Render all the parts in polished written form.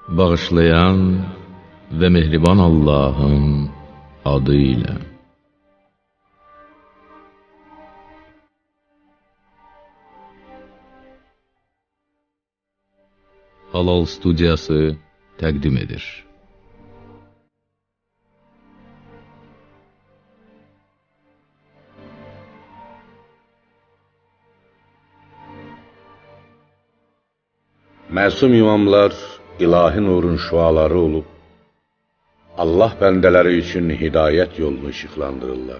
Bağışlayan ve mehriban Allah'ın adıyla. Halal Studiyası təqdim edir. Məsum imamlar ilahi nurun şüaları olub, Allah bəndələri üçün hidayət yolunu işıqlandırırlar.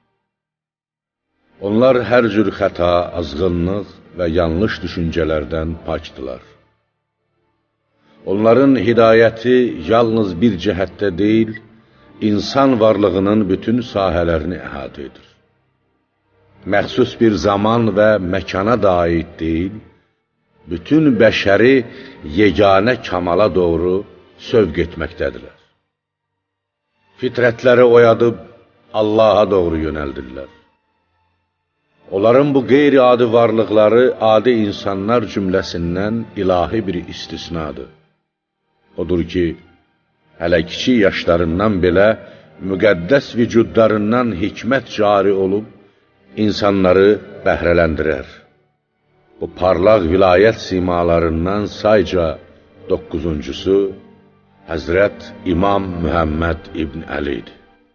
Onlar hər cür xəta, azğınlıq və yanlış düşüncələrdən pakdılar. Onların hidayəti yalnız bir cəhətdə deyil, insan varlığının bütün sahələrini əhatə edir. Məxsus bir zaman və məkana da aid deyil, bütün bəşəri yeganə kamala doğru sövq etməkdədirlər. Fitrətləri oyadıb Allaha doğru yönəldirlər. Onların bu qeyri-adi varlıqları adi insanlar cümləsindən ilahi bir istisnadır. Odur ki, hələ kiçik yaşlarından belə müqəddəs vücudlarından hikmət cari olub, insanları bəhrələndirər. Bu parlaq vilayət simalarından sayca 9-uncusu Həzrət İmam Muhammed İbn Əli'dir.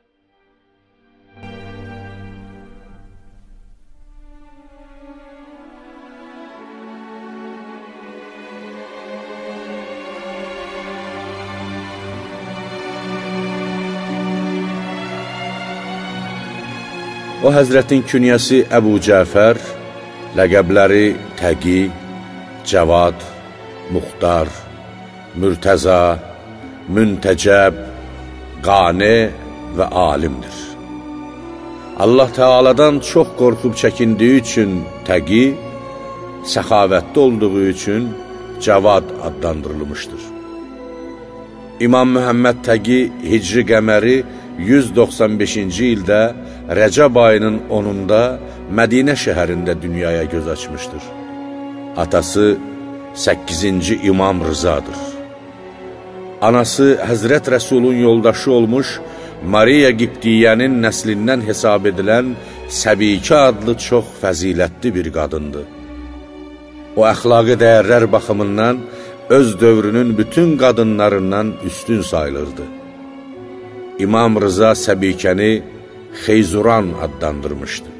O Həzrətin künyəsi Əbu Cəfər, ləqəbləri Təqi, Cəvad, Muxtar, Mürtəza, Müntəcəb, Qane və alimdir. Allah Teala'dan çox qorxub çəkindiyi üçün Təqi, səxavətli olduğu üçün Cəvad adlandırılmışdır. İmam Muhammed Təqi Hicri qəməri 195-ci ildə Rəcəb ayının 10-unda Mədinə şəhərində dünyaya göz açmışdır. Atası 8-ci İmam Rızadır. Anası Həzrət Rəsulun yoldaşı olmuş Mariya Qibtiyyənin nəslindən hesab edilən Səbikə adlı çox fəzilətli bir qadındır. O, əxlaqi dəyərlər baxımından öz dövrünün bütün qadınlarından üstün sayılırdı. İmam Rıza Səbikəni Xeyzuran adlandırmışdı.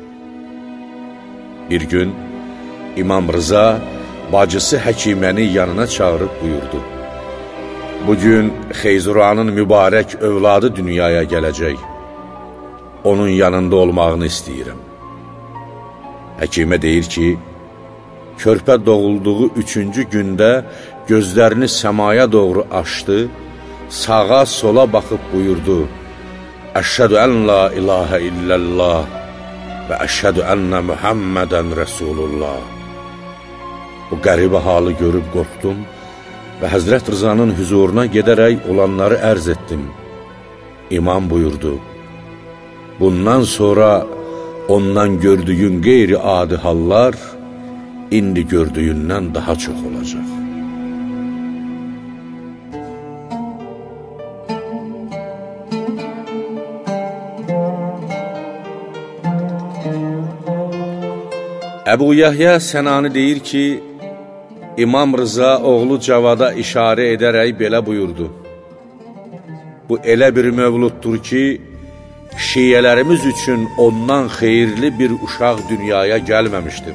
Bir gün İmam Rıza bacısı Həkiməni yanına çağırıb buyurdu: "Bugün Xeyzuranın mübarək övladı dünyaya gələcək. Onun yanında olmağını istəyirəm." Həkimə deyir ki, körpə doğulduğu 3-cü gündə gözlərini səmaya doğru açdı, sağa sola baxıb buyurdu: "Əşhədü ən la ilahə illəllah və əşhədü ənnə Muhammədən Rəsulullah." Bu qəribə halı görüb qorxdum və Həzrət Rızanın hüzuruna gedərək olanları ərz etdim. İmam buyurdu: "Bundan sonra ondan gördüyün qeyri-adi hallar indi gördüyündən daha çox olacaq." Əbu Yahya Sənani deyir ki, İmam Rıza oğlu Cavada işarə edərək belə buyurdu: "Bu elə bir mövluddur ki, şiyələrimiz üçün ondan xeyirli bir uşaq dünyaya gəlməmişdir."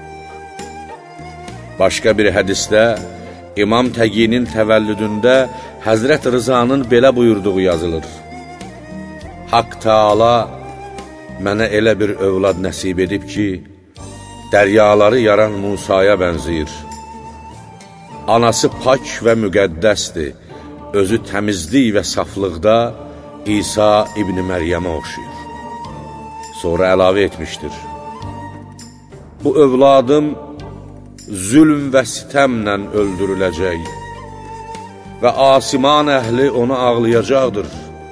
Başqa bir hədisdə İmam Təqinin təvəllüdündə Həzrət Rızanın belə buyurduğu yazılır: "Haqq Teala mənə elə bir övlad nəsib edib ki, dəryaları yaran Musaya bənzəyir. Anası pak və müqəddəsdir, özü təmizlik və saflıqda İsa İbn Məryəmə oxşuyur." Sonra əlavə etmişdir: "Bu övladım zülm və sitəmlə öldürüləcək və asiman əhli onu ağlayacaqdır.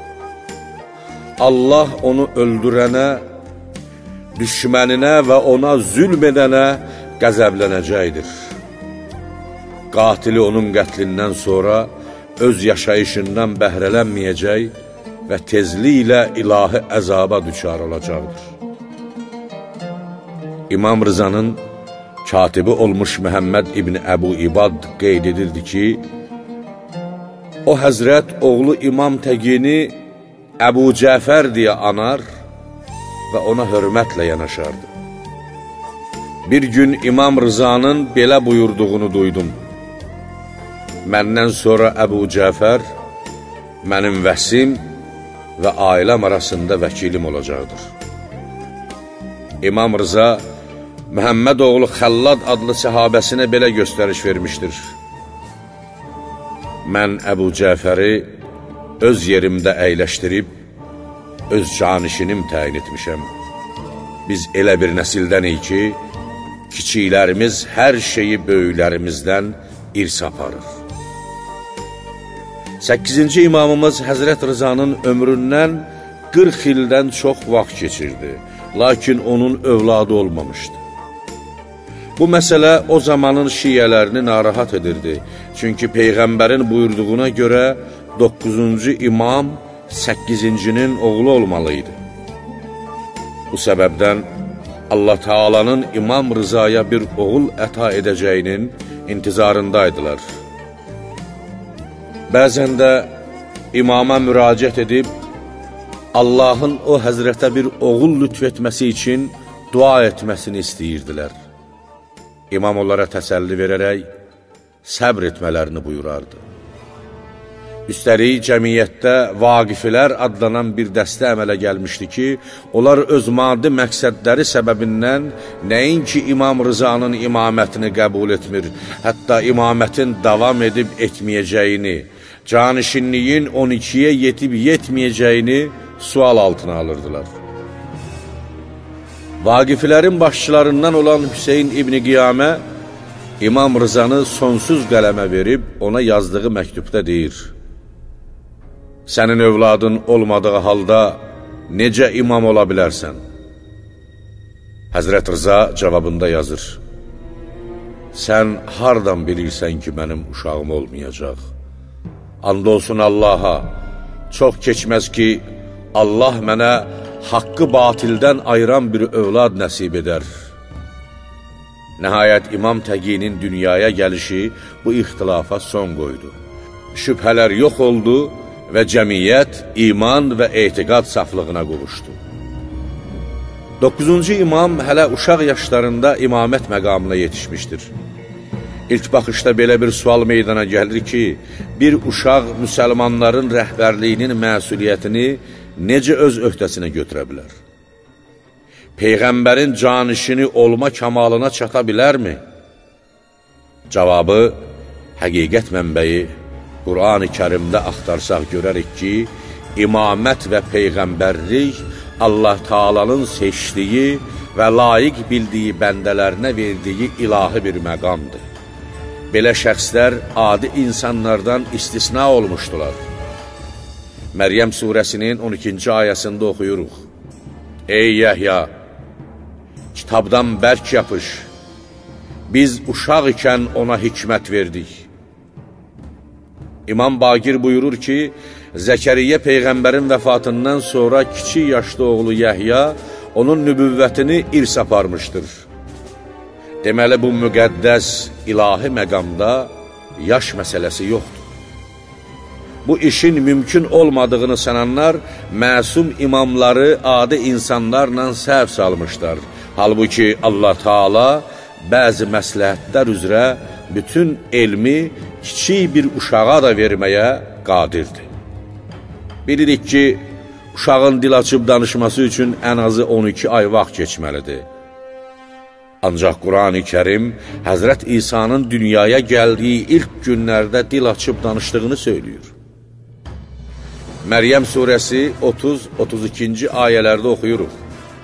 Allah onu öldürənə, düşməninə və ona zülm edənə qəzəblənəcəkdir. Qatili onun qətlindən sonra öz yaşayışından bəhrələnməyəcək və tezliklə ilahi əzaba düçar olacaqdır. İmam Rızanın katibi olmuş Məhəmməd İbni Əbu İbad qeyd edirdi ki, o həzrət oğlu İmam Təqini Əbu Cəfər deyə anar və ona hörmətlə yanaşardı. Bir gün İmam Rızanın belə buyurduğunu duydum. Məndən sonra Əbu Cəfər mənim vəsim və ailəm arasında vəkilim olacaqdır. İmam Rıza Məhəmməd oğlu Xəllad adlı səhabəsinə belə göstəriş vermişdir. Mən Əbu Cəfəri öz yerimdə əyləşdirib, öz canişinim təyin etmişəm. Biz elə bir nəsildənik ki, kiçiklərimiz hər şeyi böyüklərimizdən irs aparır. 8-ci imamımız Həzrət Rızanın ömründən 40 ildən çox vaxt keçirdi, lakin onun övladı olmamışdı. Bu məsələ o zamanın şiyələrini narahat edirdi. Çünki Peyğəmbərin buyurduğuna görə 9-cu imam 8-cinin oğlu olmalıydı. Bu səbəbdən Allah Taala'nın İmam Rızaya bir oğul əta edəcəyinin intizarındaydılar. Bəzən də imama müraciət edib, Allahın o həzrətə bir oğul lütf etməsi üçün dua etməsini istəyirdilər. İmam onlara təsəlli verərək səbr etmələrini buyurardı. Üstəlik, cəmiyyətdə vaqiflər adlanan bir dəstə əmələ gəlmişdi ki, onlar öz maddi məqsədləri səbəbindən nəinki İmam Rızanın imamətini qəbul etmir, hətta imamətin davam edib etməyəcəyini, canişinliyin 12-yə yetib yetməyəcəyini sual altına alırdılar. Vaqiflərin başçılarından olan Hüseyin İbni Qiyamə İmam Rızanı sonsuz qələmə verib ona yazdığı məktubda deyir: Sənin övladın olmadığı halda necə imam ola bilərsən? Həzrət Rıza cavabında yazır: Sən hardan bilirsən ki, mənim uşağım olmayacaq? And olsun Allaha, çox keçməz ki, Allah mənə haqqı batildən ayıran bir övlad nəsib edər. Nəhayət İmam Təqinin dünyaya gəlişi bu ixtilafa son qoydu. Şübhələr yox oldu və cəmiyyət iman və etiqad saflığına qovuşdu. 9-cu imam hələ uşaq yaşlarında imamət məqamına yetişmişdir. İlk baxışda belə bir sual meydana gəlir ki, bir uşaq müsəlmanların rəhbərliyinin məsuliyyətini necə öz öhdəsinə götürə bilər? Peyğəmbərin canişini olma kamalına çata bilərmi? Cavabı, həqiqət mənbəyi Qur'an-ı Kərimdə axtarsaq görərik ki, imamət və peyğəmbərlik Allah Taala'nın seçdiyi və layiq bildiyi bəndələrinə verdiyi ilahi bir məqamdır. Belə şəxslər adi insanlardan istisna olmuşdular. Məryəm surəsinin 12-ci ayəsində oxuyuruq: Ey Yəhya, kitabdan bərk yapış, biz uşaq ikən ona hikmət verdik. İmam Baqir buyurur ki, Zəkəriyyə Peyğəmbərin vəfatından sonra kiçik yaşlı oğlu Yəhya onun nübüvvətini irs aparmışdır. Deməli, bu müqəddəs ilahi məqamda yaş məsələsi yoxdur. Bu işin mümkün olmadığını sananlar məsum imamları adi insanlarla səhv salmışlar. Halbuki Allah Taala bəzi məsləhətlər üzrə bütün elmi kiçik bir uşağa da verməyə qadirdir. Bilirik ki, uşağın dil açıb danışması üçün ən azı 12 ay vaxt keçməlidir. Ancaq Qur'an-ı Kərim Həzrət İsa'nın dünyaya gəldiyi ilk günlərdə dil açıb danışdığını söylüyor. Məryəm surəsi 30-32-ci ayələrdə oxuyuruq.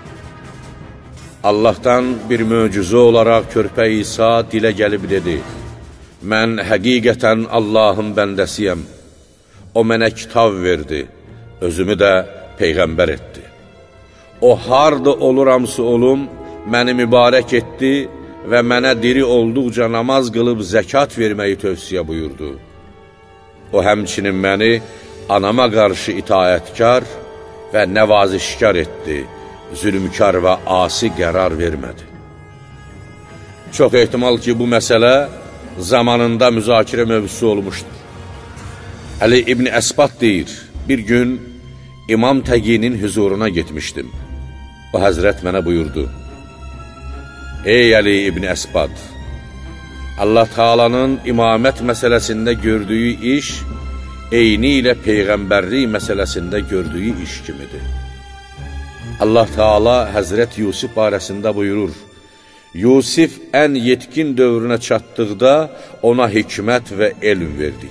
Allahdan bir möcüzə olaraq körpə İsa dilə gəlib dedi: Mən həqiqətən Allahın bəndəsiyəm. O mənə kitab verdi, özümü də peyğəmbər etdi. O harda oluramsa olum, məni mübarək etdi və mənə diri olduqca namaz qılıb zəkat verməyi tövsiyə buyurdu. O həmçinin məni anama qarşı itaətkar və nəvazişkar etdi, zülmkar və asi qərar vermədi. Çox ehtimal ki, bu məsələ zamanında müzakirə mövzusu olmuşdur. Əli İbn Əsbat deyir, bir gün İmam Təqinin huzuruna getmişdim. O həzrət mənə buyurdu, ey Əli İbn Əsbat, Allah Taala'nın imamət məsələsində gördüyü iş, eyni ilə Peyğəmbərlik məsələsində gördüyü iş kimidir. Allah Taala Həzrət Yusuf barəsində buyurur, Yusif ən yetkin dövrünə çatdıqda ona hikmət və elm verdik.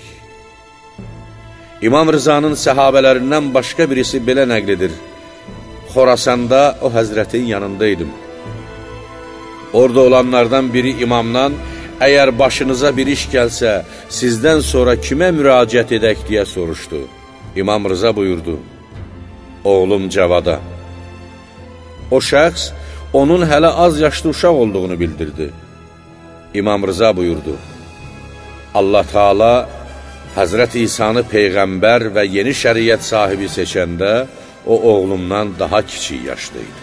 İmam Rızanın səhabələrindən başqa birisi belə nəql edir, Xorasanda o həzrətin yanındaydım. Orada olanlardan biri imamdan, əgər başınıza bir iş gəlsə, sizdən sonra kimə müraciət edək deyə soruşdu. İmam Rıza buyurdu, oğlum Cavada. O şəxs, onun hələ az yaşlı uşaq olduğunu bildirdi. İmam Rıza buyurdu, Allah Taala Həzrət İsanı Peyğəmbər və yeni şəriət sahibi seçəndə, o oğlumdan daha kiçik yaşlıydı.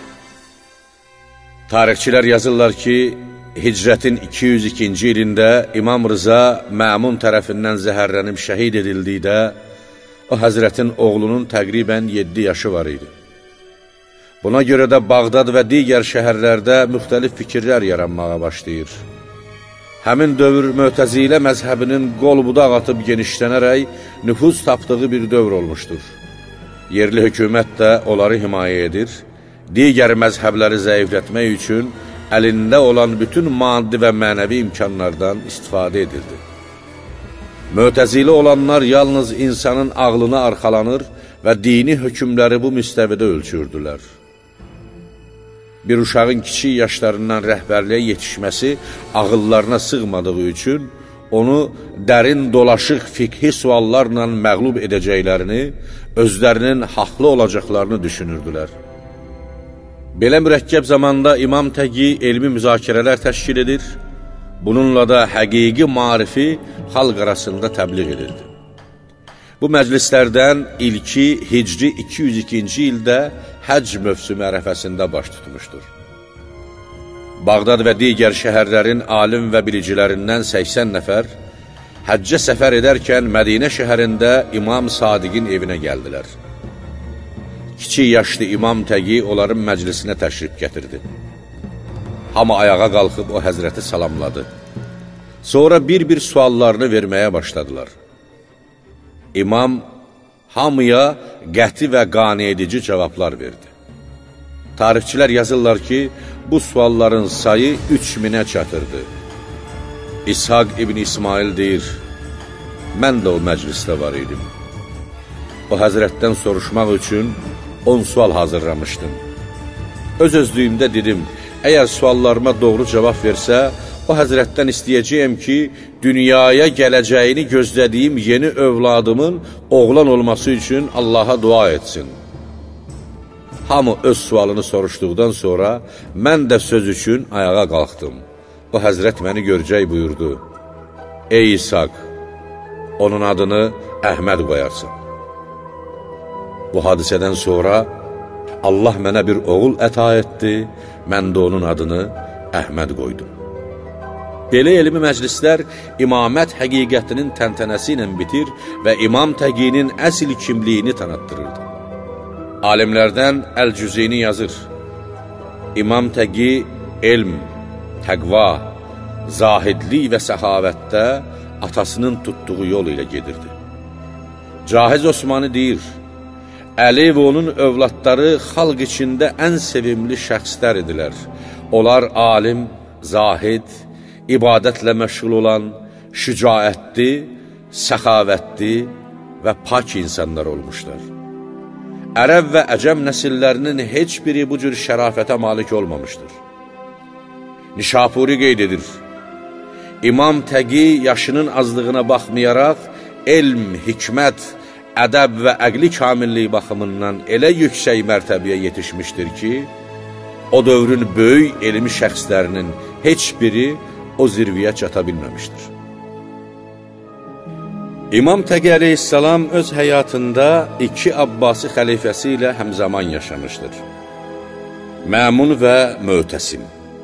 Tarixçilər yazırlar ki, Hicrətin 202-ci ilində İmam Rıza Məmun tərəfindən zəhərlənib şəhid edildikdə, o həzrətin oğlunun təqribən 7 yaşı var idi. Buna görə də Bağdad və digər şəhərlərdə müxtəlif fikirlər yaranmağa başlayır. Həmin dövr Mötəzilə məzhəbinin qol-budaq atıb genişlənərək nüfuz tapdığı bir dövr olmuşdur. Yerli hökumət də onları himayə edir, digər məzhəbləri zəiflətmək üçün əlində olan bütün maddi və mənəvi imkanlardan istifadə edirdi. Mötəzili olanlar yalnız insanın ağlına arxalanır və dini hökmləri bu müstəvidə ölçürdülər. Bir uşağın kiçik yaşlarından rəhbərliyə yetişməsi ağıllarına sığmadığı üçün onu dərin dolaşıq fiqhi suallarla məğlub edəcəklərini, özlərinin haqlı olacaqlarını düşünürdülər. Belə mürəkkəb zamanda İmam Təqi elmi müzakirələr təşkil edir, bununla da həqiqi marifi xalq arasında təbliğ edirdi. Bu məclislərdən ilki Hicri 202-ci ildə həcc mövsümü ərəfəsində baş tutmuşdur. Bağdad və digər şəhərlərin alim və bilicilərindən 80 nəfər həccə səfər edərkən Mədinə şəhərində İmam Sadiqin evinə gəldilər. Kiçik yaşlı İmam Təqi onların məclisinə təşrif gətirdi. Hamı ayağa qalxıb o həzrəti salamladı. Sonra bir-bir suallarını verməyə başladılar. İmam hamıya qəti və qane edici cavablar verdi. Tarixçilər yazırlar ki, bu sualların sayı 3000-ə çatırdı. İshaq İbn İsmail deyir, mən də o məclisdə var idim. O həzrətdən soruşmaq üçün 10 sual hazırlamışdım. Öz-özlüyümdə dedim, əgər suallarıma doğru cavab versə, o həzrətdən istəyəcəyəm ki, dünyaya gələcəyini gözlədiyim yeni övladımın oğlan olması üçün Allaha dua etsin. Hamı öz sualını soruşduqdan sonra mən də söz üçün ayağa qalxdım. O həzrət məni görəcək buyurdu. Ey İshaq, onun adını Əhməd qoyarsın. Bu hadisədən sonra Allah mənə bir oğul əta etdi, mən də onun adını Əhməd qoydum. Belə elmi məclislər imamət həqiqətinin təntənəsi ilə bitir və İmam Təqinin əsl kimliyini tanıtdırırdı. Alimlərdən Əl-Cüzeyni yazır, İmam Təqi elm, təqva, zahidlik və səxavətdə atasının tutduğu yol ilə gedirdi. Cahiz Osmani deyir, Əli və onun övladları xalq içində ən sevimli şəxslər idilər. Onlar alim, zahid, ibadətlə məşğul olan, şücaətli, səxavətli və pak insanlar olmuşlar. Ərəb və Əcəm nəsillərinin heç biri bu cür şərafətə malik olmamışdır. Nişapuri qeyd edir, İmam Təqi yaşının azlığına baxmayaraq, elm, hikmət, ədəb və əqli kamilliyi baxımından elə yüksək mərtəbəyə yetişmişdir ki, o dövrün böyük elmi şəxslərinin heç biri o zirviyə çata bilməmişdir. İmam Təqi əleyhissalam öz həyatında iki Abbasi xəlifəsi ilə həmzaman yaşamışdır. Məmun və Mötəsim.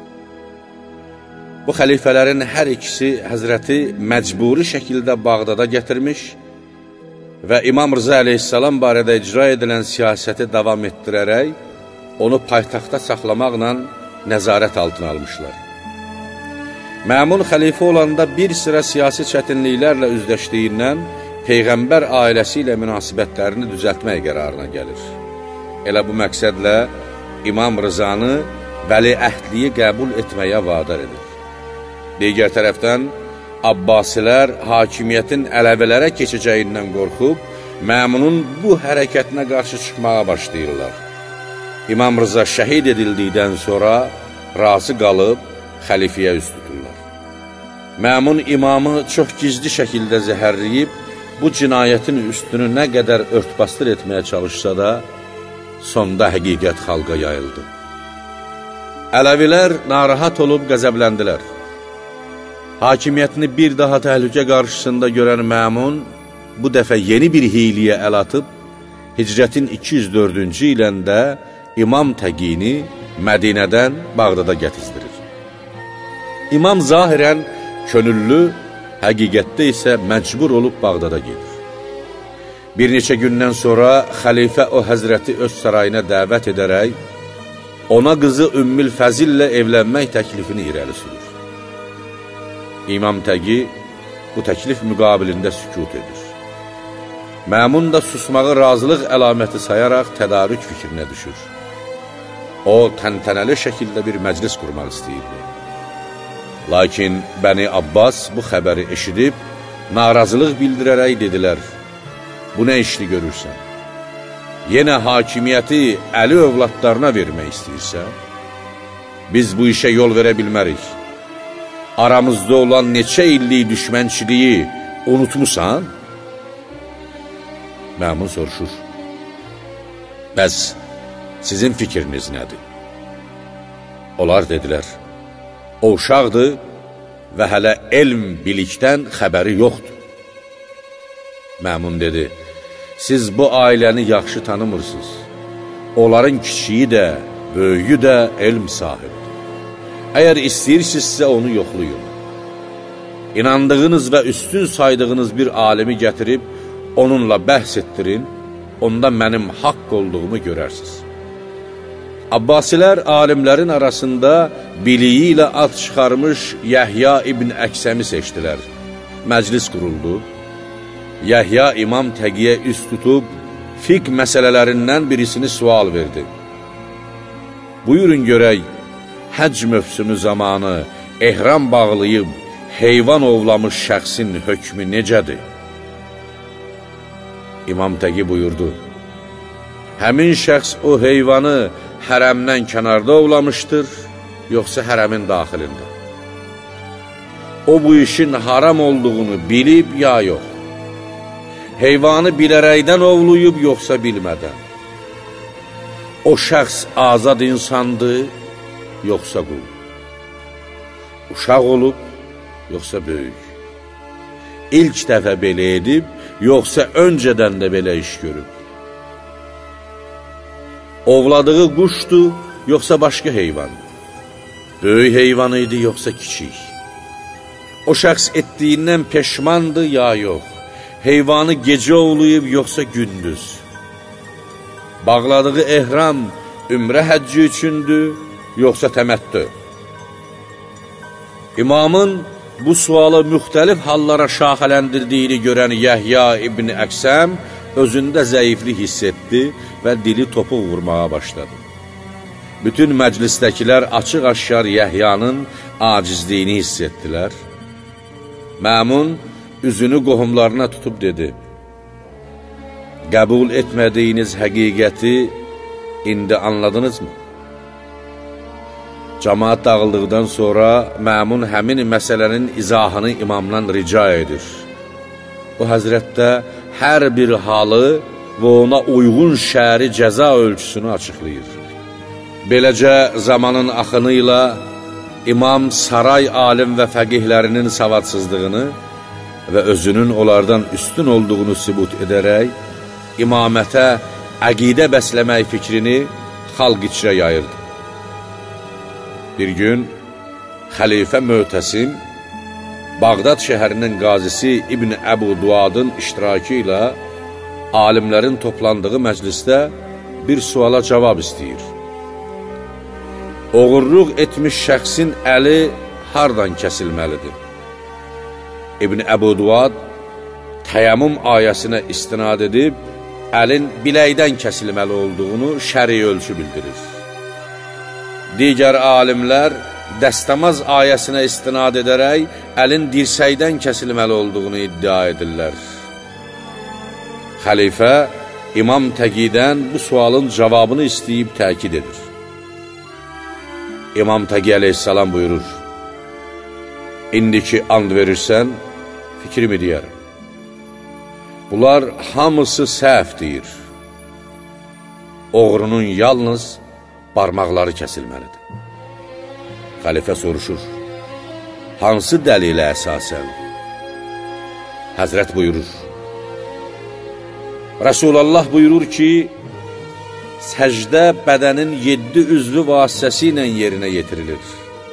Bu xəlifələrin hər ikisi Həzrəti məcburi şəkildə Bağdada gətirmiş və İmam Rıza əleyhissalam barədə icra edilən siyasəti davam etdirərək, onu paytaxtda saxlamaqla nəzarət altına almışlar. Məmun xəlifə olanda bir sıra siyasi çətinliklərlə üzləşdiyindən Peyğəmbər ailəsi ilə münasibətlərini düzəltmək qərarına gəlir. Elə bu məqsədlə İmam Rızanı vəliəhdliyi qəbul etməyə vadar edir. Digər tərəfdən, Abbasilər hakimiyyətin Ələvilərə keçəcəyindən qorxub, Məmunun bu hərəkətinə qarşı çıxmağa başlayırlar. İmam Rıza şəhid edildikdən sonra razı qalıb xəlifəyə üz tuturlar. Məmun imamı çox gizli şəkildə zəhərləyib, bu cinayətin üstünü nə qədər örtbasdır etməyə çalışsa da, sonda həqiqət xalqa yayıldı. Ələvilər narahat olub qəzəbləndilər. Hakimiyyətini bir daha təhlükə qarşısında görən Məmun bu dəfə yeni bir hiyliyə əl atıb, Hicrətin 204-cü ilində İmam Təqini Mədinədən Bağdada gətizdirir. İmam zahirən könüllü, həqiqətdə isə məcbur olub Bağdada gedir. Bir neçə gündən sonra xəlifə o həzrəti öz sarayına dəvət edərək, ona qızı Ümmül Fəzillə evlənmək təklifini irəli sürür. İmam Təqi bu təklif müqabilində sükut edir. Məmun da susmağı razılıq əlaməti sayaraq tədarük fikrinə düşür. O, təntənəli şəkildə bir məclis qurmaq istəyirdi. Lakin Bəni Abbas bu xəbəri eşidib, narazılıq bildirərək dedilər, bu nə işini görürsən? Yenə hakimiyyəti Əli övladlarına vermək istəyirsə, biz bu işə yol verə bilmərik. Aramızda olan neçə illik düşmənçiliyi unutmusan? Məmun soruşur. Bəs sizin fikriniz nədir? Onlar dedilər, o uşaqdır və hələ elm, bilikdən xəbəri yoxdur. Məmun dedi, siz bu ailəni yaxşı tanımırsınız. Onların kiçiyi də, böyüyü də elm sahibidir. Əgər istəyirsinizsə onu yoxlayın. İnandığınız və üstün saydığınız bir alimi gətirib, onunla bəhs etdirin, onda mənim haqq olduğumu görərsiniz. Abbasilər alimlərin arasında biliyi ilə ad çıxarmış Yəhya ibn Əksəmi seçdilər. Məclis quruldu. Yəhya İmam Təqiyə üst tutub, fiqh məsələlərindən birisini sual verdi. Buyurun görək, həcc mövsümü zamanı ehram bağlayıb, heyvan ovlamış şəxsin hökmü necədir? İmam Təqi buyurdu, həmin şəxs o heyvanı hərəmdən kənarda ovlamışdır, yoxsa hərəmin daxilində? O bu işin haram olduğunu bilib ya yox? Heyvanı bilərəkdən ovlayıb, yoxsa bilmədən? O şəxs azad insandır, yoxsa qul? Uşaq olub, yoxsa böyük? İlk dəfə belə edib, yoxsa öncədən də belə iş görüb? Ovladığı quşdur, yoxsa başqa heyvan? Böyük heyvan idi, yoxsa kiçik? O şəxs etdiyindən peşmandır, ya yox? Heyvanı gecə ovlayıb, yoxsa gündüz? Bağladığı ehram ümrə həcci üçündür, yoxsa təməttü? İmamın bu sualı müxtəlif hallara şaxələndirdiyini görən Yəhya ibn Əksəm özündə zəiflik hiss etdi və dili topuq vurmağa başladı. Bütün məclisdəkilər açıq-aşkar Yəhyanın acizliyini hiss etdilər. Məmun üzünü qohumlarına tutub dedi, qəbul etmədiyiniz həqiqəti indi anladınızmı? Cəmaat dağıldıqdan sonra Məmun həmin məsələnin izahını imamdan rica edir. O həzrətdə hər bir halı və ona uyğun şəri cəza ölçüsünü açıqlayır. Beləcə zamanın axını ilə imam saray alim və fəqihlərinin savadsızlığını və özünün onlardan üstün olduğunu sübut edərək, imamətə əqidə bəsləmək fikrini xalq içrə yayırdı. Bir gün xəlifə Möhtəsim Bağdad şəhərinin qazisi İbn Əbu Duadın iştirakı ilə alimlərin toplandığı məclisdə bir suala cavab istəyir. Oğurluq etmiş şəxsin əli hardan kəsilməlidir? İbn Əbu Duad Təyammüm ayəsinə istinad edib, əlin biləkdən kəsilməli olduğunu şəri ölçü bildirir. Digər alimlər dəstəmaz ayəsinə istinad edərək, əlin dirsəkdən kəsilməli olduğunu iddia edirlər. Xəlifə İmam Təqidən bu sualın cavabını istəyib təkid edir. İmam Təqi əleyhissalam buyurur, İndiki and verirsən, fikrimi deyərəm. Bunlar hamısı səhv deyir. Oğrunun yalnız barmaqları kəsilməlidir. Xəlifə soruşur, hansı dəlilə əsasən? Həzrət buyurur, Rəsulallah buyurur ki, səcdə bədənin 7 üzvü vasitəsilə yerinə yetirilir.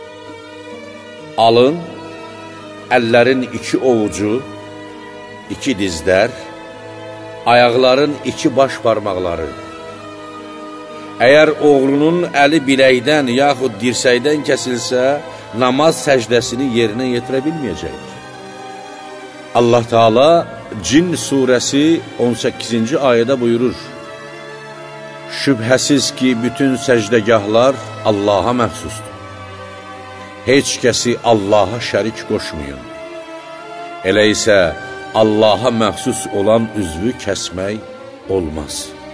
Alın, əllərin 2 ovucu, 2 dizlər, ayaqların 2 baş parmaqları. Əgər oğlunun əli biləkdən yaxud dirsəkdən kəsilsə, namaz səcdəsini yerinə yetirə bilməyəcəkdir. Allah Teala Cin surəsi 18-ci ayədə buyurur, şübhəsiz ki, bütün səcdəgahlar Allaha məxsusdur. Heç kəsi Allaha şərik qoşmayın. Elə isə Allaha məxsus olan üzvü kəsmək olmaz.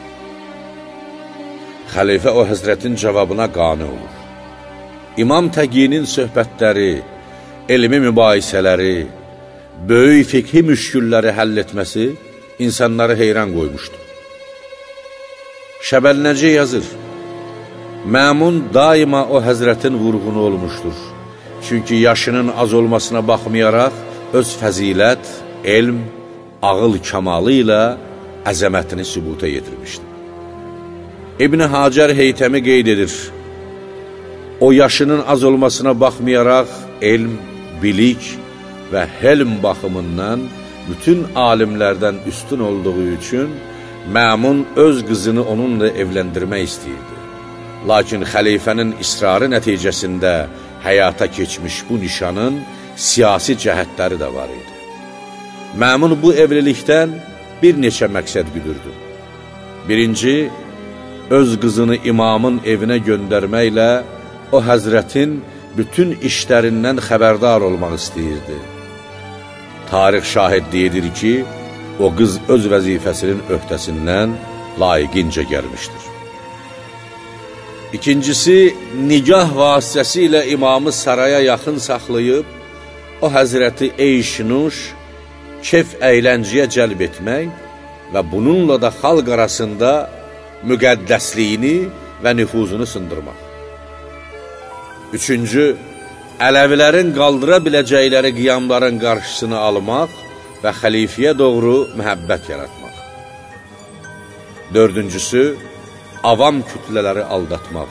Xəlifə o həzrətin cavabına qane olur. İmam Təqinin söhbətləri, elmi mübahisələri, böyük fikhi müşkülləri həll etməsi insanları heyran qoymuşdu. Şəbəlnəcə yazır, Məmun daima o həzrətin vurğunu olmuşdur. Çünki yaşının az olmasına baxmayaraq, öz fəzilət, elm, ağıl kamalı ilə əzəmətini sübuta yetirmişdir. İbn Hacər Heytəmi qeyd edir, o yaşının az olmasına baxmayaraq, elm, bilik və helm baxımından bütün alimlərdən üstün olduğu üçün Məmun öz qızını onunla evləndirmək istəyirdi. Lakin xəlifənin israrı nəticəsində həyata keçmiş bu nişanın siyasi cəhətləri də var idi. Məmun bu evlilikdən bir neçə məqsəd güdürdü. Birinci, öz qızını imamın evinə göndərməklə o həzrətin bütün işlərindən xəbərdar olmaq istəyirdi. Tarix şahidliyi edir ki, o qız öz vəzifəsinin öhdəsindən layiqincə gəlmişdir. İkincisi, nigah vasitəsilə imamı saraya yaxın saxlayıb, o həzrəti eyş-nuş, kef əylənciyə cəlb etmək və bununla da xalq arasında müqəddəsliyini və nüfuzunu sındırmaq. Üçüncü, Ələvilərin qaldıra biləcəkləri qiyamların qarşısını almaq və xəlifəyə doğru məhəbbət yaratmaq. Dördüncüsü, avam kütlələri aldatmaq.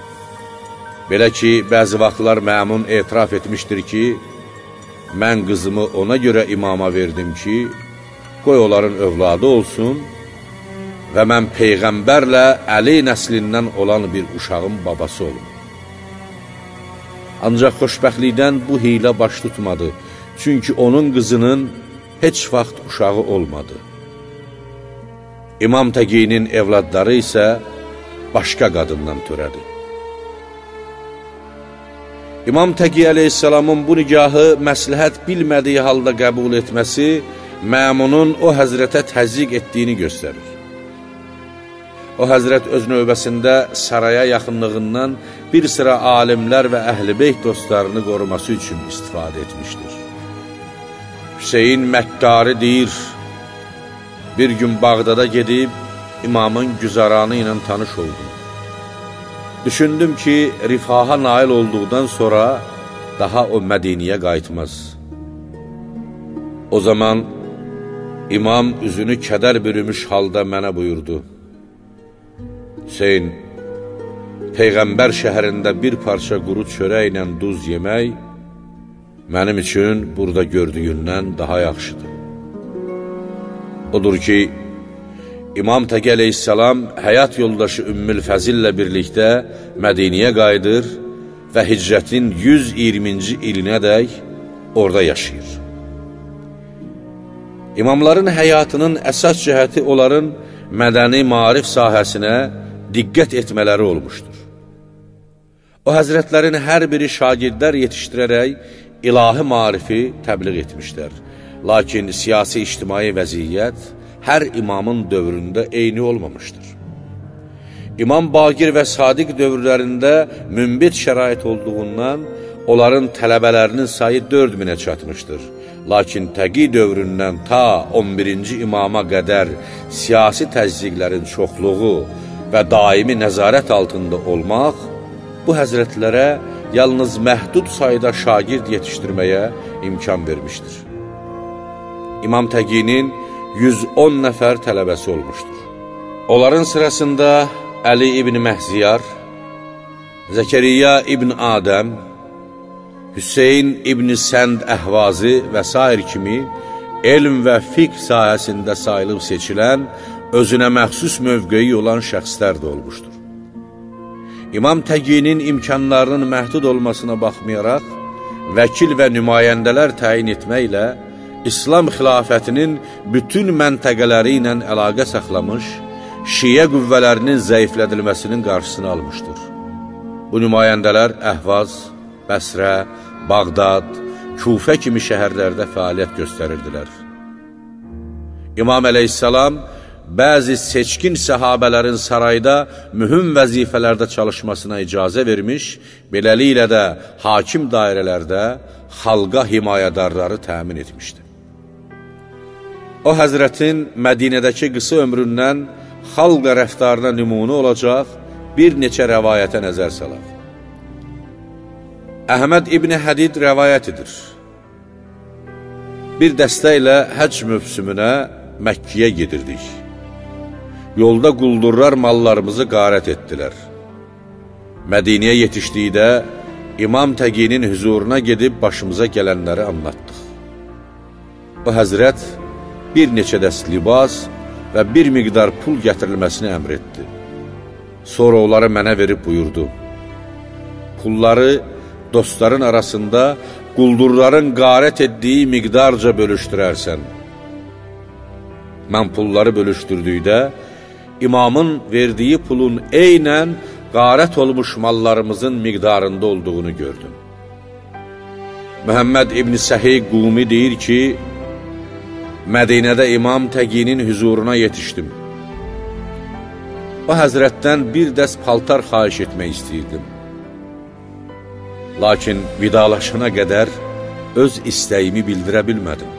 Belə ki, bəzi vaxtlar Məmun etiraf etmişdir ki, mən qızımı ona görə imama verdim ki, qoy onların övladı olsun və mən Peyğəmbərlə Əli nəslindən olan bir uşağın babası olum. Ancaq xoşbəxtlikdən bu hiylə baş tutmadı, çünki onun qızının heç vaxt uşağı olmadı. İmam Təqinin evladları isə başqa qadından törədi. İmam Təqi əleyhissalamın bu nigahı məsləhət bilmədiyi halda qəbul etməsi Məmunun o həzrətə təzyiq etdiyini göstərir. O həzrət öz növbəsində saraya yaxınlığından bir sıra alimlər və əhl-i beyt dostlarını qoruması üçün istifadə etmişdir. Hüseyin Məkkari deyir, bir gün Bağdada gedib imamın güzaranı ilə tanış oldum. Düşündüm ki, rifaha nail olduqdan sonra daha o Mədiniyə qayıtmaz. O zaman imam üzünü kədər bürümüş halda mənə buyurdu: Hüseyin, Peyğəmbər şəhərində bir parça quru çörəklə duz yemək mənim üçün burada gördüyündən daha yaxşıdır. Odur ki, İmam Təqi əleyhissalam həyat yoldaşı Ümmül Fəzillə birlikdə Mədiniyə qayıdır və hicrətin 120-ci ilinədək orada yaşayır. İmamların həyatının əsas cəhəti onların mədəni maarif sahəsinə diqqət etmələri olmuşdur. O həzrətlərin hər biri şagirdlər yetişdirərək ilahi marifi təbliğ etmişlər. Lakin siyasi-ictimai vəziyyət hər imamın dövründə eyni olmamışdır. İmam Baqir və Sadiq dövrlərində münbit şərait olduğundan onların tələbələrinin sayı 4000-ə çatmışdır. Lakin Təqi dövründən ta 11-ci imama qədər siyasi təzyiqlərin çoxluğu və daimi nəzarət altında olmaq bu həzrətlərə yalnız məhdud sayda şagird yetişdirməyə imkan vermişdir. İmam Təqinin 110 nəfər tələbəsi olmuşdur. Onların sırasında Əli ibn Məhziyar, Zəkəriyya ibn Adəm, Hüseyin ibn Sənd Əhvazi və s. kimi elm və fiqh sahəsində sayılıb seçilən, özünə məxsus mövqeyi olan şəxslər də olmuşdur. İmam Təqinin imkanlarının məhdud olmasına baxmayaraq, vəkil və nümayəndələr təyin etməklə İslam xilafətinin bütün məntəqələri ilə əlaqə saxlamış, Şiə qüvvələrinin zəiflədilməsinin qarşısını almışdır. Bu nümayəndələr Əhvaz, Bəsrə, Bağdad, Kufə kimi şəhərlərdə fəaliyyət göstərirdilər. İmam əleyhissalam bəzi seçkin səhabələrin sarayda mühüm vəzifələrdə çalışmasına icazə vermiş, beləliklə də hakim dairələrdə xalqa himayədarları təmin etmişdi. O həzrətin Mədinədəki qısa ömründən xalqa rəftarına nümunə olacaq bir neçə rəvayətə nəzər salaq. Əhməd İbn Hədid rəvayət edir. Bir dəstə ilə həcc mövsümünə Məkkiyə gedirdik. Yolda quldurlar mallarımızı qarət etdilər. Mədiniyə yetişdikdə İmam Təqinin hüzuruna gedib başımıza gələnləri anlattıq. O həzrət bir neçə dəst libas və bir miqdar pul gətirilməsini əmr etdi. Sonra onları mənə verib buyurdu: Pulları dostların arasında quldurların qarət etdiyi miqdarca bölüşdürərsən. Mən pulları bölüşdürdükdə imamın verdiyi pulun eynən qarət olmuş mallarımızın miqdarında olduğunu gördüm. Məhəmməd İbn Səhiy Qumi deyir ki, Mədinədə İmam Təqinin hüzuruna yetişdim. O həzrətdən bir dəst paltar xahiş etmək istəyirdim. Lakin vidalaşana qədər öz istəyimi bildirə bilmədim.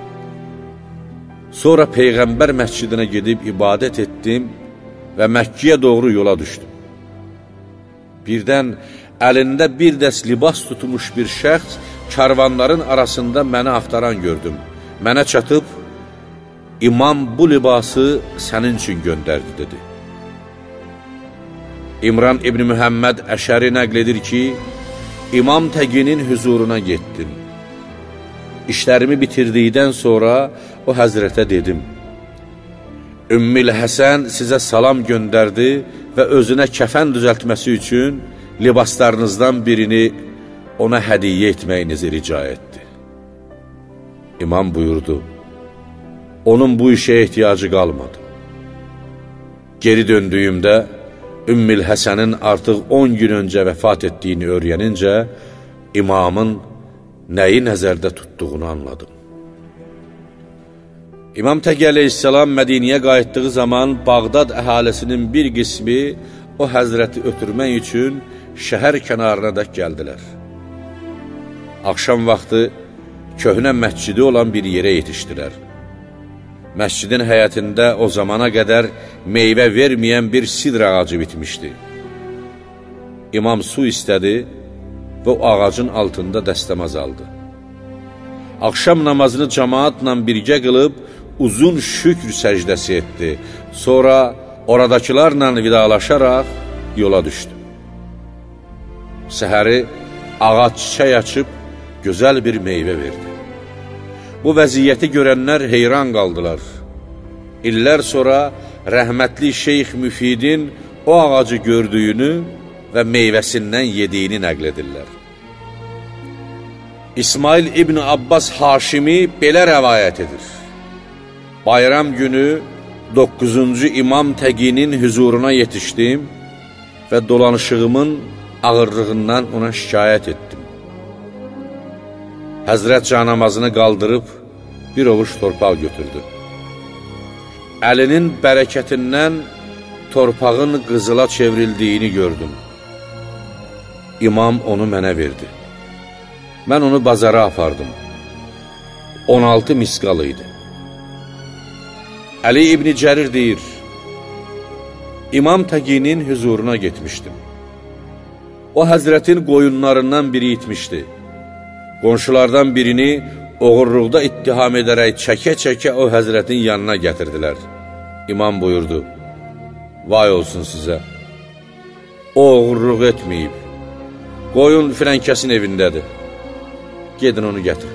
Sonra Peyğəmbər məscidinə gedib ibadət etdim və Məkkiyə doğru yola düşdüm. Birdən əlində bir dəst libas tutmuş bir şəxs karvanların arasında məni axtaran gördüm. Mənə çatıb, İmam bu libası sənin üçün göndərdi, dedi. İmran İbn Mühəmməd Əşəri nəql edir ki, İmam Təqinin hüzuruna getdim. İşlərimi bitirdikdən sonra o həzrətə dedim: Ümmül Həsən sizə salam göndərdi və özünə kəfən düzəltməsi üçün libaslarınızdan birini ona hədiyyə etməyinizi rica etdi. İmam buyurdu: Onun bu işə ehtiyacı qalmadı. Geri döndüyümdə Ümmül Həsənin artıq 10 gün öncə vəfat etdiyini öyrənincə imamın nəyi nəzərdə tutduğunu anladım. İmam Təqi əleyhissalam Mədiniyə qayıtdığı zaman Bağdad əhalisinin bir qismi o həzrəti ötürmək üçün şəhər kənarına da gəldilər. Axşam vaxtı köhnə məscidi olan bir yerə yetişdilər. Məscidin həyətində o zamana qədər meyvə verməyən bir sidr ağacı bitmişdi. İmam su istədi və o ağacın altında dəstəmaz aldı. Axşam namazını cemaatla birgə qılıb, uzun şükr səcdəsi etdi. Sonra oradakılarla vidalaşaraq yola düşdü. Səhəri ağac çiçək açıb, gözəl bir meyvə verdi. Bu vəziyyəti görənlər heyran qaldılar. İllər sonra rəhmətli Şeyx Müfidin o ağacı gördüyünü və meyvəsindən yediyini nəql edirlər. İsmail İbn Abbas Haşimi belə rəvayət edir. Bayram günü 9-cu İmam Təqinin hüzuruna yetişdim və dolanışığımın ağırlığından ona şikayət etdim. Həzrət canamazını qaldırıb bir ovuç torpaq götürdü. Əlinin bərəkətindən torpağın qızıla çevrildiyini gördüm. İmam onu mənə verdi. Mən onu bazara apardım. 16 misqal idi. Əli İbn Cərir deyir, İmam Təqinin hüzuruna getmişdim. O həzrətin qoyunlarından biri itmişdi. Qonşulardan birini oğurluqda ittiham edərək çəkə-çəkə o həzrətin yanına gətirdilər. İmam buyurdu, vay olsun sizə, o oğurluq etməyib, qoyun filənkəsin evindədir, gedin onu gətir.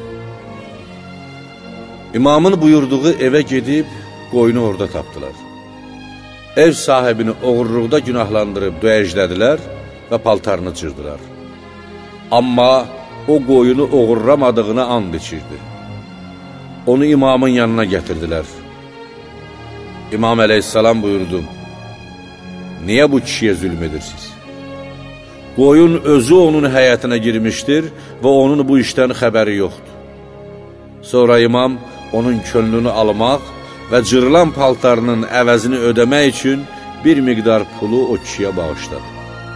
İmamın buyurduğu evə gedib, qoyunu orada tapdılar. Ev sahibini oğurluqda günahlandırıb döyəclədilər və paltarını cırdılar. Amma o qoyunu oğurlamadığına and içirdi. Onu imamın yanına gətirdilər. İmam əleyhissalam buyurdu, niyə bu kişiyə zülm edirsiniz? Qoyun özü onun həyətinə girmişdir və onun bu işdən xəbəri yoxdur. Sonra imam onun könlünü almaq və cırılan paltarının əvəzini ödəmək üçün bir miqdar pulu o kişiyə bağışladı.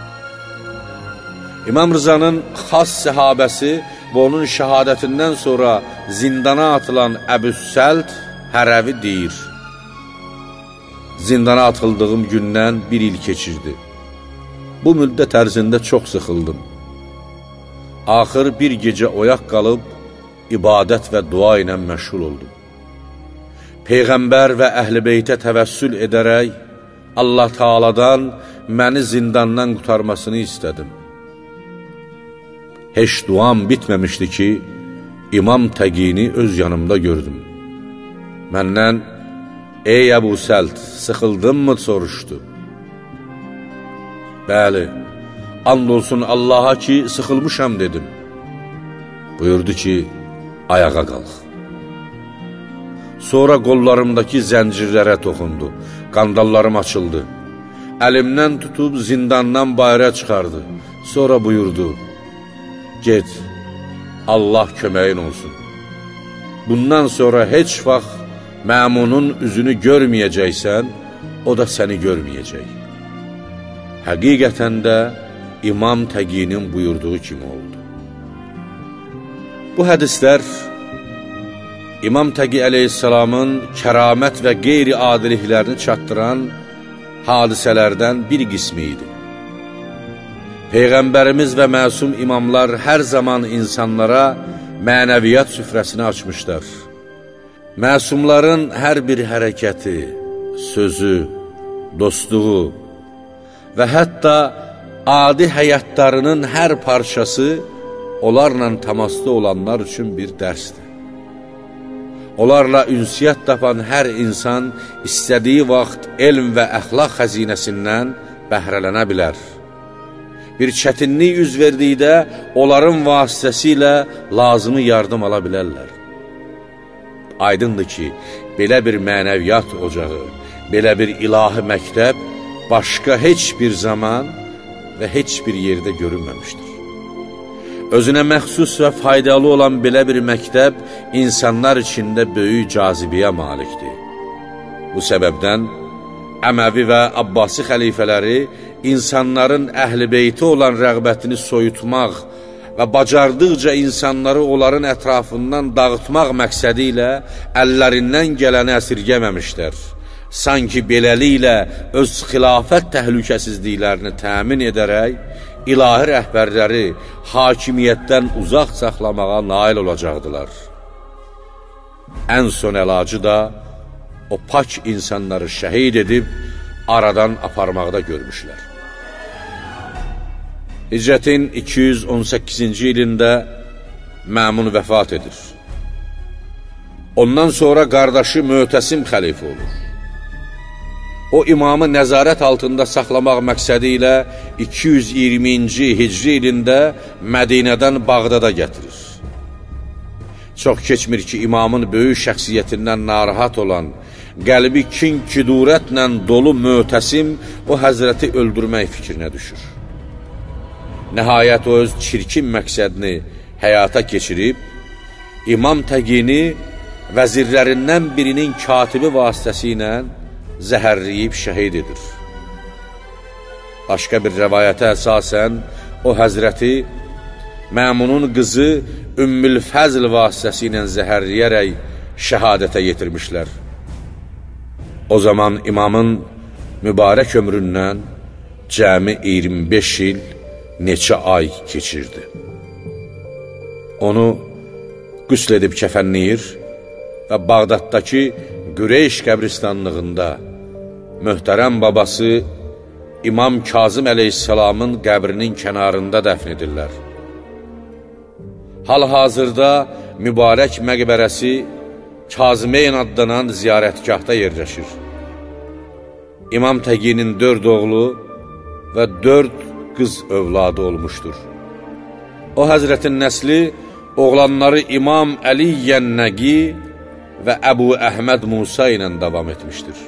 İmam Rızanın xas səhabəsi və onun şəhadətindən sonra zindana atılan Əbüssəlt Hərəvi deyir, zindana atıldığım gündən bir il keçirdi. Bu müddət ərzində çox sıxıldım. Axır bir gecə oyaq qalıb, ibadət və dua ilə məşğul oldum. Peyğəmbər və əhl-i beytə təvəssül edərək, Allah Teala'dan məni zindandan qurtarmasını istədim. Heç duam bitməmişdi ki, İmam Təqini öz yanımda gördüm. Məndən, ey Əbu Səlt, sıxıldın mı, soruşdu. Bəli, and olsun Allaha ki, sıxılmışam, dedim. Buyurdu ki, ayağa qalx. Sonra qollarımdakı zəncirlərə toxundu, qandallarım açıldı. Əlimdən tutub zindandan bayıra çıxardı. Sonra buyurdu, get, Allah köməyin olsun. Bundan sonra heç vaxt məmunun üzünü görməyəcəksən, o da səni görməyəcək. Həqiqətən də İmam Təqinin buyurduğu kimi oldu. Bu hədislər İmam Təqi əleyhissalamın kəramət və qeyri-adiliklərini çatdıran hadisələrdən bir qismi idi. Peyğəmbərimiz və məsum imamlar hər zaman insanlara mənəviyyat süfrəsini açmışlar. Məsumların hər bir hərəkəti, sözü, dostluğu və hətta adi həyatlarının hər parçası onlarla təmasda olanlar üçün bir dərsdir. Onlarla ünsiyyət tapan hər insan istədiyi vaxt elm və əxlaq xəzinəsindən bəhrələnə bilər. Bir çətinlik üz verdikdə onların vasitəsilə lazımı yardım ala bilərlər. Aydındır ki, belə bir mənəviyyat ocağı, belə bir ilahi məktəb başqa heç bir zaman və heç bir yerdə görünməmişdir. Özünə məxsus və faydalı olan belə bir məktəb insanlar içində böyük cazibiyə malikdir. Bu səbəbdən Əməvi və Abbasi xəlifələri insanların əhl-i beyti olan rəğbətini soyutmaq və bacardıqca insanları onların ətrafından dağıtmaq məqsədi ilə əllərindən gələni əsirgəməmişlər. Sanki beləliklə öz xilafət təhlükəsizliklərini təmin edərək, ilahi rəhbərləri hakimiyyətdən uzaq saxlamağa nail olacaqdılar. ən son əlacı da o pak insanları şəhid edib aradan aparmaqda görmüşlər. Hicrətin 218-ci ilində Məmun vəfat edir. Ondan sonra qardaşı Möhtəsim xəlifə olur. O imamı nəzarət altında saxlamaq məqsədi ilə 220-ci hicri ilində Mədinədən Bağdada gətirir. Çox keçmir ki, imamın böyük şəxsiyyətindən narahat olan, qəlbi kin-kidurətlə dolu Möhtəsim o həzrəti öldürmək fikrinə düşür. Nəhayət o öz çirkin məqsədini həyata keçirib, İmam Təqini vəzirlərindən birinin katibi vasitəsilə zəhərləyib şəhid edir. Başqa bir rəvayətə əsasən, o həzrəti Məmunun qızı Ümmül Fəzl vasitəsilə zəhərləyərək şəhadətə yetirmişlər. O zaman imamın mübarək ömründən cəmi 25 il, neçə ay keçirdi. Onu qüsl edib kəfənləyir və Bağdaddakı Qüreyş qəbristanlığında möhtərəm babası İmam Kazım əleyhissalamın qəbrinin kənarında dəfn edirlər. Hal-hazırda mübarək məqbərəsi Kazımeyn adlanan ziyarətgahda yerləşir. İmam Təqinin 4 oğlu və 4 qız övladı olmuşdur. O həzrətin nəsli oğlanları İmam Əli Yənnəqi və Əbu Əhməd Musa ilə davam etmişdir.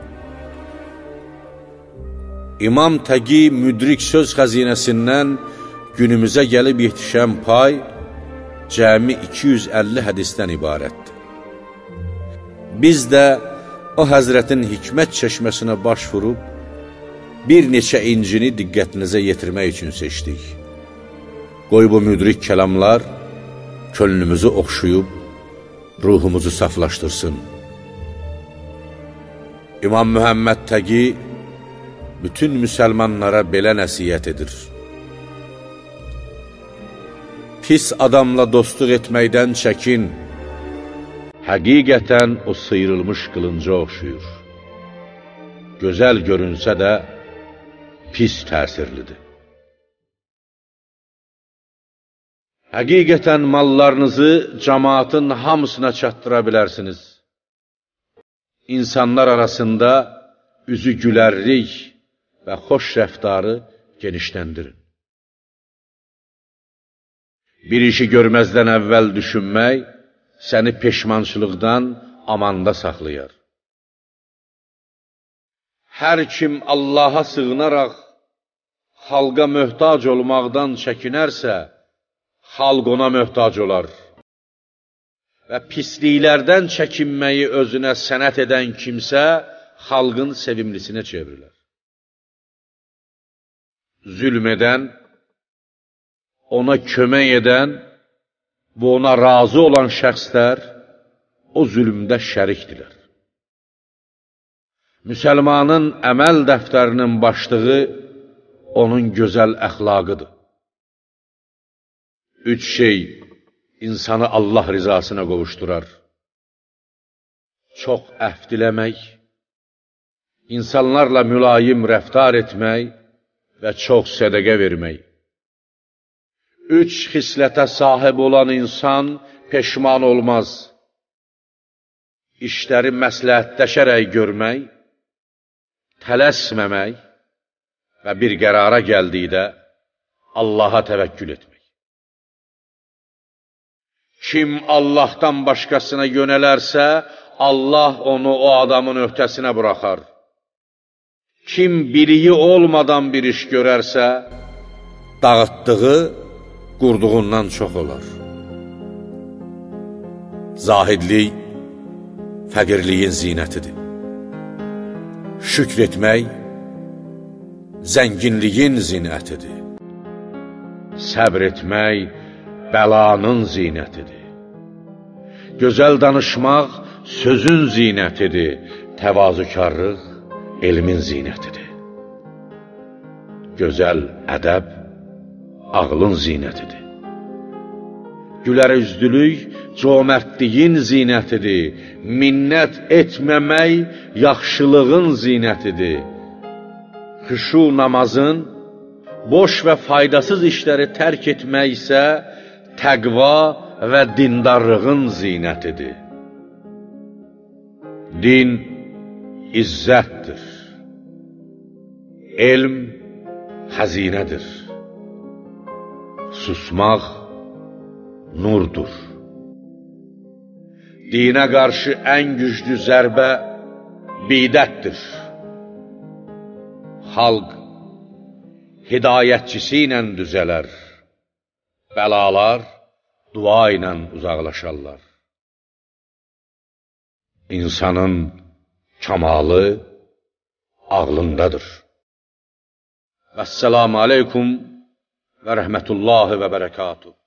İmam Təqi müdrik söz xəzinəsindən günümüzə gəlib yetişən pay cəmi 250 hədisdən ibarətdir. Biz də o həzrətin hikmət çeşməsinə baş vurub, bir neçə incini diqqətinizə yetirmək üçün seçdik. Qoy bu müdrik kəlamlar könlümüzü oxşuyub, ruhumuzu saflaşdırsın. İmam Mühəmməd Təqi bütün müsəlmanlara belə nəsiyyət edir. Pis adamla dostluq etməkdən çəkin. Həqiqətən o sıyrılmış qılınca oxşuyur. Gözəl görünsə də pis təsirlidir. Həqiqətən mallarınızı cəmaatın hamısına çatdıra bilərsiniz. İnsanlar arasında üzü gülərlik və xoş rəftarı genişləndirin. Bir işi görməzdən əvvəl düşünmək, səni peşmançılıqdan amanda saxlayar. Hər kim Allaha sığınaraq xalqa möhtac olmaqdan çəkinərsə, xalq ona möhtac olar. Və pisliklərdən çəkinməyi özünə sənət edən kimsə, xalqın sevimlisinə çevrilər. Zülm edən, ona kömək edən və ona razı olan şəxslər o zülmdə şərikdirlər. Müsəlmanın əməl dəftərinin başlığı onun gözəl əxlaqıdır. 3 şey insanı Allah rizasına qovuşdurar. Çox əhv diləmək, insanlarla mülayim rəftar etmək və çox sədəqə vermək. 3 xislətə sahib olan insan peşman olmaz. İşləri məsləhətləşərək görmək, tələsməmək və bir qərara gəldikdə Allaha təvəkkül etmək. Kim Allahdan başqasına yönələrsə, Allah onu o adamın öhdəsinə buraxar. Kim biliyi olmadan bir iş görərsə, dağıtdığı qurduğundan çox olar. Zahidlik fəqirliyin zinətidir. Şükr etmək zənginliyin zinətidir. Səbr etmək bəlanın zinətidir. Gözəl danışmaq sözün zinətidir. Təvazökarlıq elmin zinətidir. Gözəl ədəb ağlın zinətidir. gülərüzlülük cömertliyin zinətidir. Minnət etməmək yaxşılığın zinətidir. Xuşu namazın, boş və faydasız işləri tərk etmək isə təqva və dindarlığın zinətidir. Din izzətdir. Elm xəzinədir. Susmaq nurdur. Dinə qarşı ən güclü zərbə bidətdir. Xalq hidayətçisi ilə düzələr. Bəlalar dua ilə uzaqlaşarlar. İnsanın kamalı ağlındadır. Vəssalamu aleykum və rəhmətullahi və bərəkatuhu.